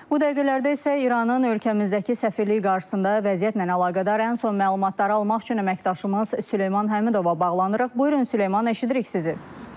Bu dəqiqələrdə isə İranın ölkəmizdəki səfirliyi qarşısında vəziyyətlə əlaqədar ən son məlumatları almaq üçün əməkdaşımız Süleyman Həmidova bağlanırıq. Buyurun Süleyman, eşidirik sizi.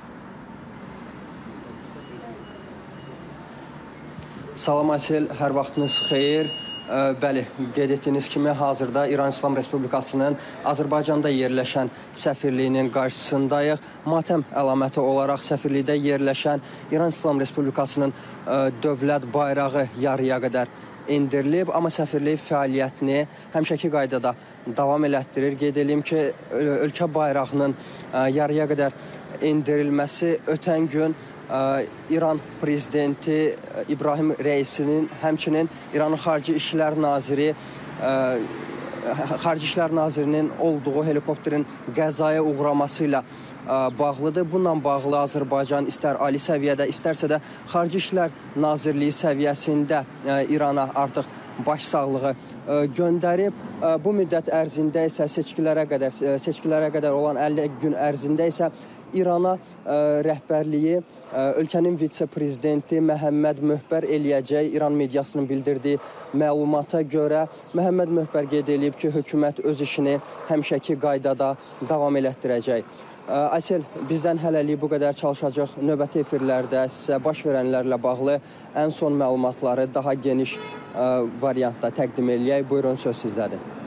Salam Asil, hər vaxtınız xeyir. Bəli, qeyd etdiyiniz kimi hazırda İran İslam Respublikasının Azərbaycanda yerləşən səfirliyinin qarşısındayıq. Matəm əlaməti olaraq səfirlikdə yerləşən İran İslam Respublikasının dövlət bayrağı yarıya qədər endirilib, amma səfirlik fəaliyyətini həmişəki qaydada davam elətdirir. Qeyd edeyim ki, ölkə bayrağının yarıya qədər endirilməsi ötən gün İran prezidenti İbrahim Reisinin, həmçinin İranın Xarici İşlər Nazirinin olduğu helikopterin qəzaya uğraması ilə bağlıdır. Bununla bağlı Azərbaycan istər ali səviyyədə, istərsə də Xarici İşlər Nazirliyi səviyyəsində İrana artıq başsağlığı göndərib. Bu müddət ərzində isə seçkilərə qədər olan 50 gün ərzində isə İrana rəhbərliyi ölkənin vitse-prezidenti Məhəmməd Möhbər eləyəcək. İran mediasının bildirdiyi məlumata görə Məhəmməd Möhbər qeyd edib ki, hökumət öz işini həmişəki qaydada davam elətdirəcək. Aysel, bizdən hələlik bu qədər, çalışacaq növbəti efirlərdə sizə baş verənlərlə bağlı ən son məlumatları daha geniş variantda təqdim eləyək. Buyurun, söz sizdədir.